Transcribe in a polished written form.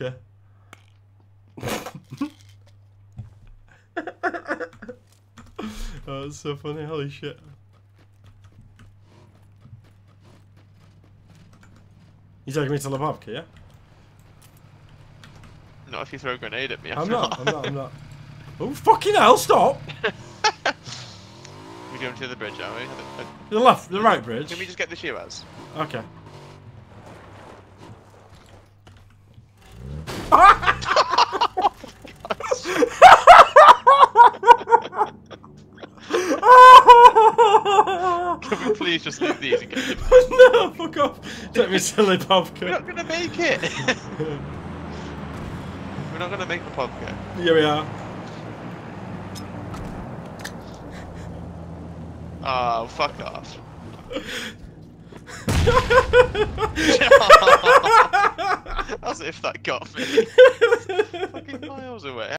babka. Oh, that's so funny. Holy shit. You taking me to the babka, yeah? Not if you throw a grenade at me. I'm not. Oh, fucking hell, stop! We're going to the bridge, aren't we? The left, the right bridge. Can we just get the Shiraz? Okay. Can we please just leave these and get them? No, fuck off. Take me silly We're babka. not going to make it! We're not going to make the podcast. Here we are. Oh, fuck off. As if that got me. Fucking miles away.